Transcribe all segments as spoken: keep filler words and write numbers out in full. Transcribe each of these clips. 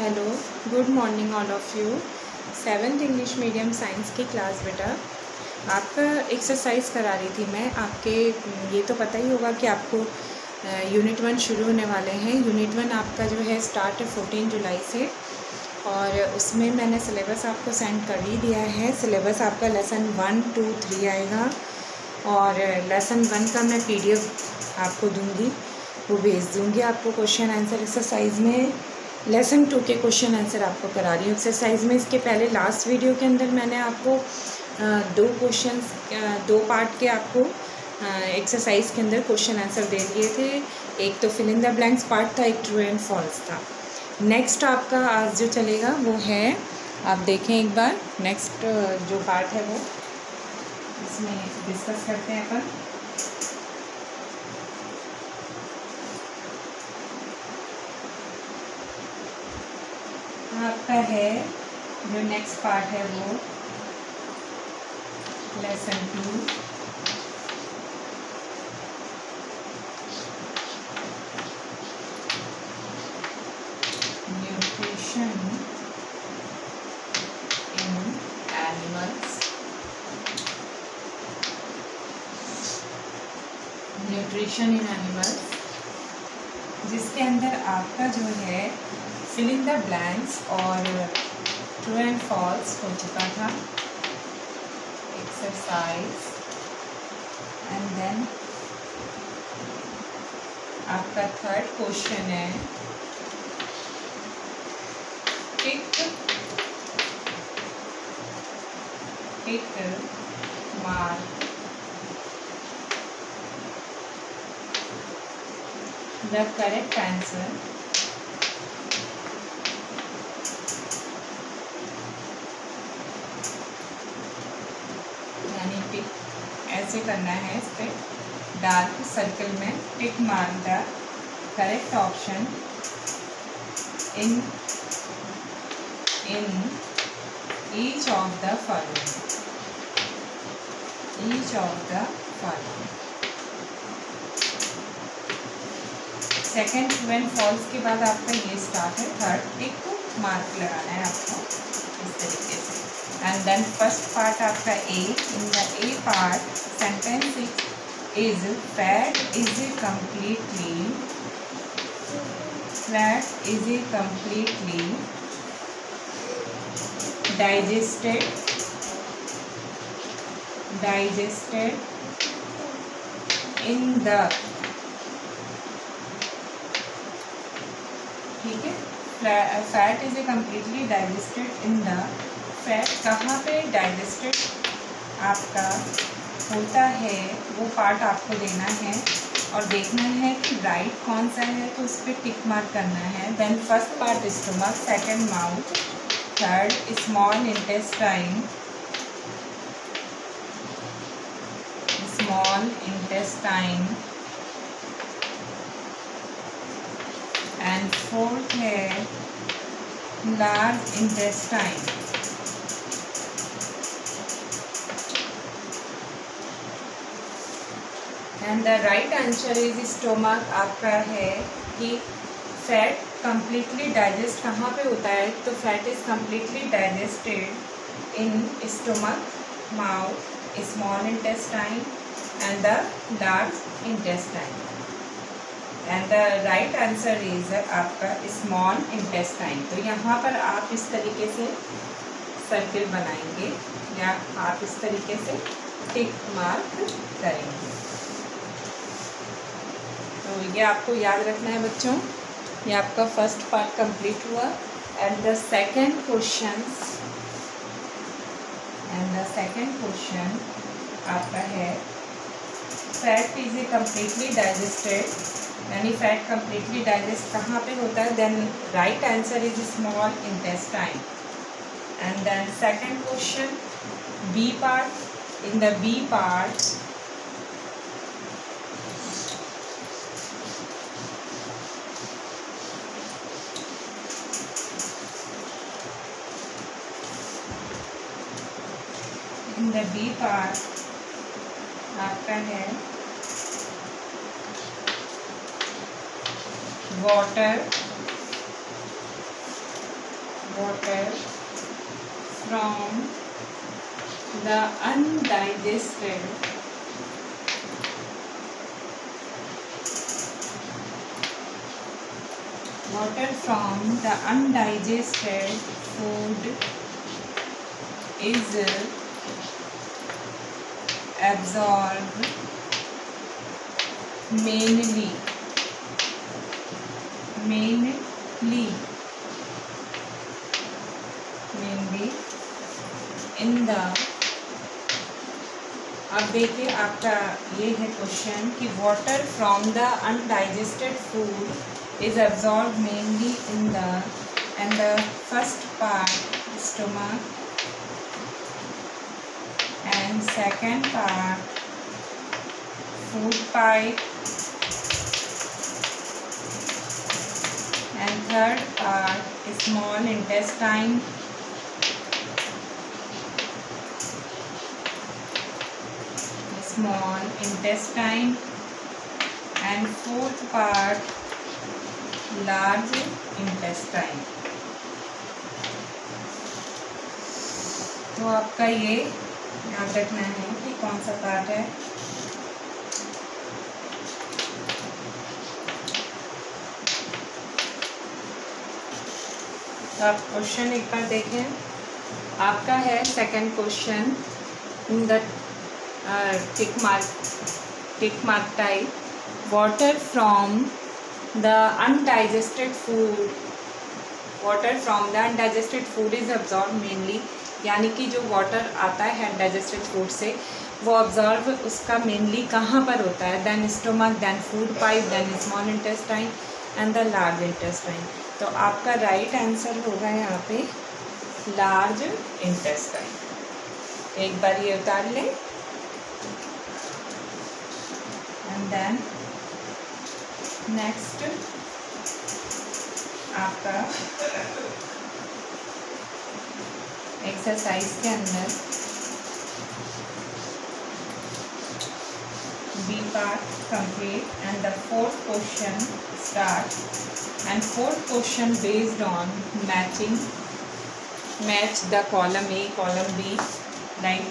Hello, good morning all of you. Seventh English medium science की class बेटा, आपका exercise करा रही थी मैं। आपके ये तो पता ही होगा कि आपको यूनिट वन शुरू होने वाले हैं। यूनिट वन आपका जो है स्टार्ट है फोर्टीन जुलाई से, और उसमें मैंने सिलेबस आपको सेंड कर ही दिया है। सिलेबस आपका लेसन वन टू थ्री आएगा, और लेसन वन का मैं पीडीएफ आपको दूंगी, वो भेज दूंगी आपको। क्वेश्चन आंसर एक्सरसाइज में लेसन टू के क्वेश्चन आंसर आपको करा रही हूँ एक्सरसाइज में। इसके पहले लास्ट वीडियो के अंदर मैंने आपको दो क्वेश्चन दो पार्ट के आपको एक्सरसाइज के अंदर क्वेश्चन आंसर दे दिए थे। एक तो fill in the blanks part था, एक ट्रू एंड फॉल्स था। नेक्स्ट आपका आज जो चलेगा वो है, आप देखें एक बार, नेक्स्ट जो पार्ट है वो इसमें डिस्कस करते हैं अपन। आपका है जो नेक्स्ट पार्ट है वो lesson two, nutrition in animals. Nutrition in animals जिसके अंदर आपका जो है फिल इन द ब्लैंक्स और ट्रू एंड फॉल्स हो चुका था एक्सरसाइज। एंड देन आपका थर्ड क्वेश्चन है tick tick mark the correct answer ऐसे करना है। इस पर डार्क सर्कल में tick mark the correct option in in each of the following each of the following. Second true and false के बाद आपका ये स्टार्ट है थर्ड, टिक मार्क लगाना है आपको इस तरीके से। एंड देन फर्स्ट पार्ट आपका A, in the A part sentence is fat is a completely fat is a completely digested digested in the, ठीक है, fat is a completely digested in the. Fat कहाँ पे digested आपका होता है वो part आपको देना है, और देखना है कि राइट कौन सा है, तो उस पर टिक मार्क करना है। Then first part stomach, second mouth, third small intestine small intestine and fourth है large intestine. And the right answer is stomach. आपका है कि फैट कंप्लीटली डाइजेस्ट कहाँ पे होता है, तो fat is completely digested in stomach, mouth, small intestine and the large intestine. And the right answer is आपका स्मॉल इंटेस्टाइन। तो यहाँ पर आप इस तरीके से सर्किल बनाएंगे या आप इस तरीके से टिक मार्क करेंगे। तो ये आपको याद रखना है बच्चों। ये आपका फर्स्ट पार्ट कंप्लीट हुआ। And the second question and the second question आपका है fat is a completely digested, यानी फैट कम्प्लीटली डाइजेस्ट कहाँ पे होता है, then right answer is small intestine. And then second question B part, in the B part in the B part आपका है water water from the undigested water from the undigested food is absorbed mainly mainly mainly in the, अब देखिए आपका ये है question कि water from the undigested food is absorb mainly in the and the first part stomach and second part food pipe and third part small intestine small intestine and fourth part large intestine। तो आपका ये याद रखना है कि कौन सा part है। तो आप क्वेश्चन एक बार देखें, आपका है second question in the tick mark tick mark type, water from the undigested food water from the undigested food is absorbed mainly, यानी कि जो वाटर आता है अनडाइजेस्टेड फूड से वो ऑब्जॉर्व उसका मेनली कहाँ पर होता है, then stomach, then food pipe, then small intestine and the large intestine. तो आपका राइट आंसर होगा यहाँ पे लार्ज इंटेस्टाइन। एक बार ये उतार लें एंड देन नेक्स्ट आपका एक्सरसाइज के अंदर B part complete and the fourth question start and fourth question based on matching match the column A column B like.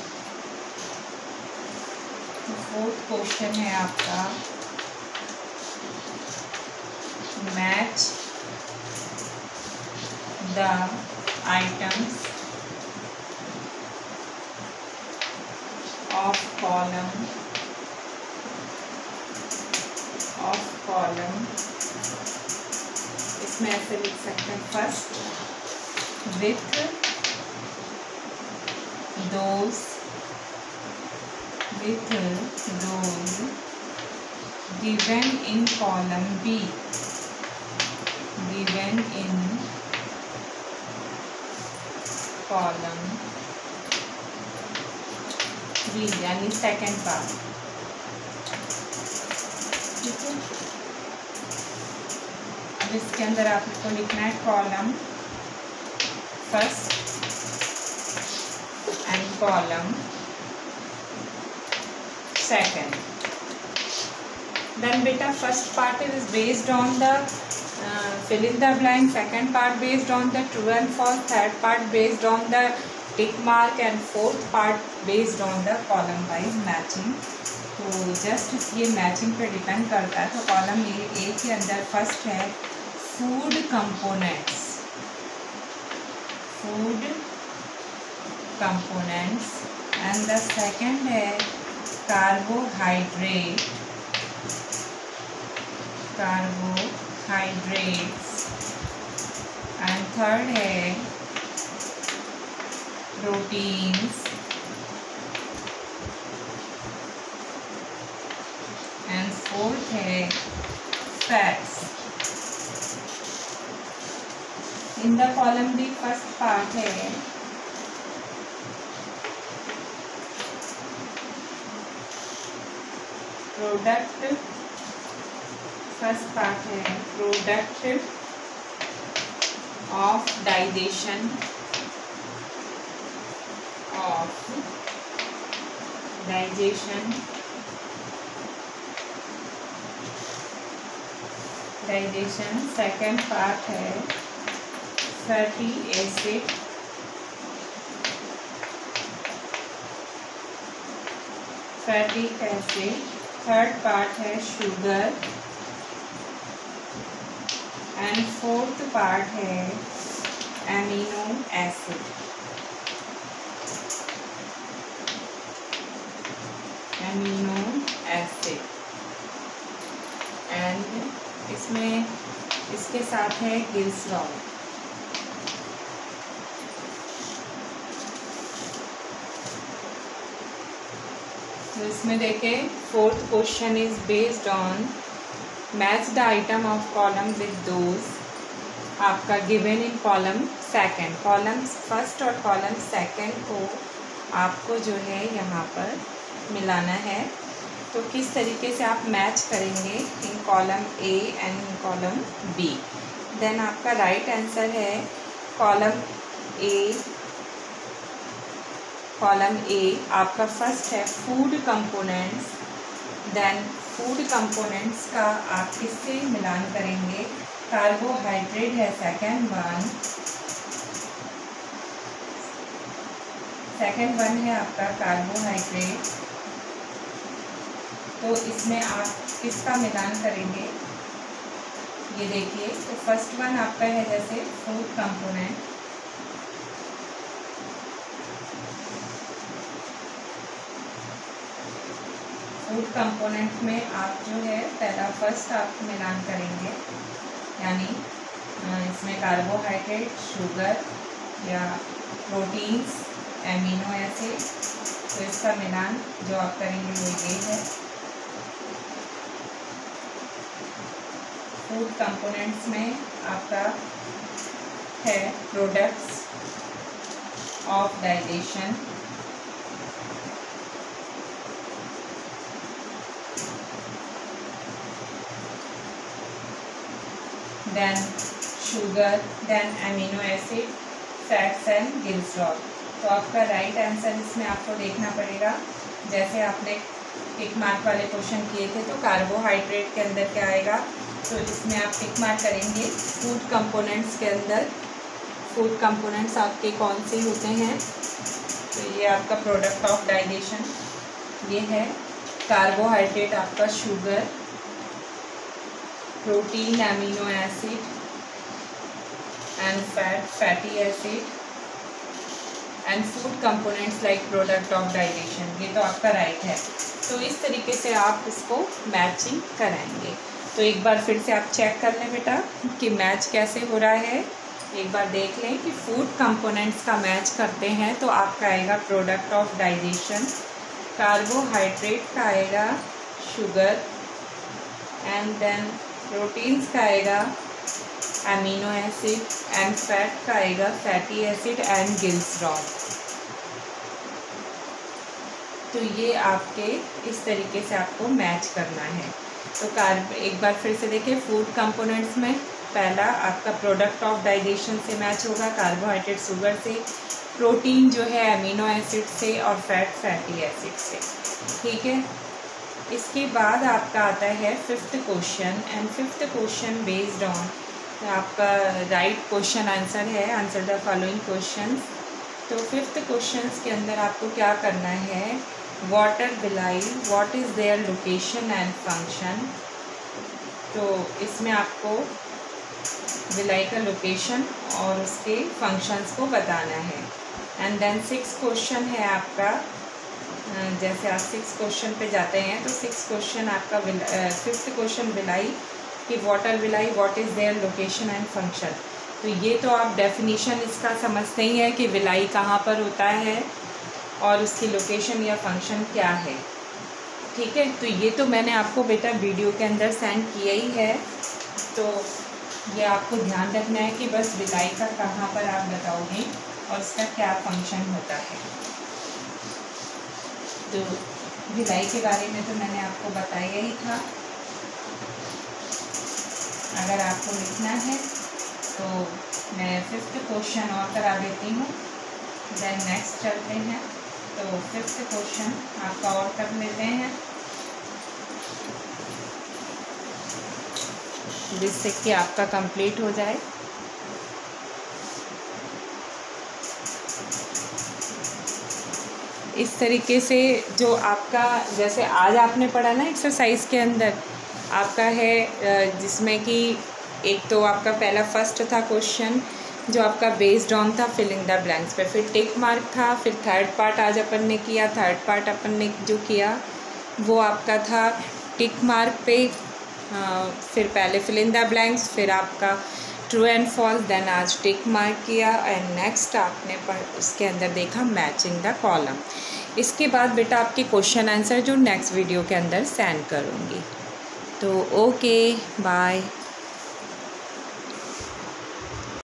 Fourth question है आपका match the items of column of column इसमें ऐसे लिख सकते हैं, first with those with those given in column B given in column B यानी second part. ठीक है, अब इसके अंदर आपको लिखना है column first and column second, then beta first part is based on the uh, fill in the blank, second part based on the true and false, third part based on the tick mark and fourth part based on the column wise matching। तो just ये matching पे depend करता है। तो column A ए के अंदर first है food components food components and the second है कार्बोहाइड्रेट कार्बोहाइड्रेट्स एंड थर्ड है प्रोटीन्स एंड फोर्थ है fats. In the column B first part है प्रोडक्ट, फर्स्ट पार्ट है product of digestion of digestion digestion second part है fatty acid, fatty acid. Third part है sugar and fourth part है amino acid. Amino acid and इसमें इसके साथ है glycerol. तो इसमें देखें fourth question is based on match the item of column with those आपका given in column second. Column first और कॉलम सेकंड को आपको जो है यहाँ पर मिलाना है। तो किस तरीके से आप मैच करेंगे in column A and in column B. Then आपका राइट आंसर है कॉलम ए। कॉलम ए आपका फर्स्ट है food components. Then food components का आप किससे मिलान करेंगे, कार्बोहाइड्रेट है सेकेंड वन। सेकेंड वन है आपका कार्बोहाइड्रेट। तो इसमें आप किसका मिलान करेंगे, ये देखिए। तो फर्स्ट वन आपका है जैसे फूड कंपोनेंट, फूड कंपोनेंट में आप जो है पहला फर्स्ट आप मिलान करेंगे, यानी इसमें कार्बोहाइड्रेट, शुगर या प्रोटीन्स, एमिनो एसिड। तो इसका मिलान जो आप करेंगे वो ये है। फूड कंपोनेंट्स में आपका है products of digestion, then sugar, then amino acid, fats and glycerol. तो आपका राइट आंसर इसमें आपको देखना पड़ेगा। जैसे आपने टिक मार्क वाले क्वेश्चन किए थे तो कार्बोहाइड्रेट के अंदर क्या आएगा, तो इसमें आप टिक मार्क करेंगे। फूड कंपोनेंट्स के अंदर फूड कंपोनेंट्स आपके कौन से होते हैं, तो ये आपका प्रोडक्ट ऑफ डाइजेशन ये है। कार्बोहाइड्रेट आपका sugar, protein amino acid and fat fatty acid and food components like product of digestion. ये तो आपका राइट है। तो इस तरीके से आप इसको मैचिंग कराएंगे। तो एक बार फिर से आप चेक कर लें बेटा कि मैच कैसे हो रहा है। एक बार देख लें कि फूड कंपोनेंट्स का मैच करते हैं तो आपका आएगा प्रोडक्ट ऑफ डाइजेशन, कार्बोहाइड्रेट का आएगा शुगर एंड देन प्रोटीन्स का आएगा एमिनो एसिड एंड फैट का आएगा फैटी एसिड एंड ग्लिसरॉल। तो ये आपके इस तरीके से आपको मैच करना है। तो कार्ब एक बार फिर से देखिए, फूड कंपोनेंट्स में पहला आपका प्रोडक्ट ऑफ डाइजेशन से मैच होगा, कार्बोहाइड्रेट शुगर से, प्रोटीन जो है एमिनो एसिड से और फैट फैटी एसिड से। ठीक है, इसके बाद आपका आता है fifth question and fifth question based on आपका राइट क्वेश्चन आंसर है, आंसर द फॉलोइंग क्वेश्चंस। तो फिफ्थ क्वेश्चंस के अंदर आपको क्या करना है, what are villi what is their location and function. तो इसमें आपको बिलाई का लोकेशन और उसके फंक्शंस को बताना है। एंड देन सिक्स क्वेश्चन है आपका, जैसे आप सिक्स क्वेश्चन पे जाते हैं तो सिक्स क्वेश्चन आपका फिफ्थ क्वेश्चन बिलाई कि what are villi what is their location and function. तो ये तो आप डेफिनेशन इसका समझते ही हैं कि बिलाई कहाँ पर होता है और उसकी लोकेशन या फंक्शन क्या है। ठीक है, तो ये तो मैंने आपको बेटा वीडियो के अंदर सेंड किया ही है। तो ये आपको ध्यान रखना है कि बस बिलाई का कहाँ पर आप बताओगे और उसका क्या फंक्शन होता है। तो बिलाई के बारे में तो मैंने आपको बताया ही था। अगर आपको लिखना है तो मैं फिफ्थ क्वेश्चन और करा देती हूँ, देन नेक्स्ट चलते हैं। तो फिफ्थ क्वेश्चन आपका और कर लेते हैं जिससे कि आपका कंप्लीट हो जाए। इस तरीके से जो आपका जैसे आज आपने पढ़ा ना एक्सरसाइज के अंदर आपका है, जिसमें कि एक तो आपका पहला फर्स्ट था क्वेश्चन जो आपका बेस्ड ऑन था फिलिंग द ब्लैंक्स पे, फिर टिक मार्क था, फिर थर्ड पार्ट आज अपन ने किया, थर्ड पार्ट अपन ने जो किया वो आपका था टिक मार्क पे, आ, फिर पहले फिलिंग द ब्लैंक्स, फिर आपका ट्रू एंड फॉल्स, देन आज टिक मार्क किया एंड नेक्स्ट आपने पढ़ उसके अंदर देखा मैचिंग द कॉलम। इसके बाद बेटा आपके क्वेश्चन आंसर जो नेक्स्ट वीडियो के अंदर सेंड करूँगी। तो ओके बाय।